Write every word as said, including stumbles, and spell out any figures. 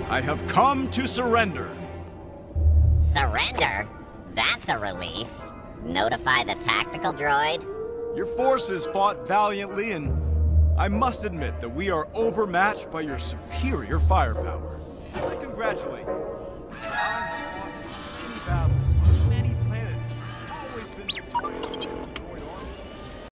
I have come to surrender. Surrender? That's a relief. Notify the tactical droid? Your forces fought valiantly, and I must admit that we are overmatched by your superior firepower. I congratulate you.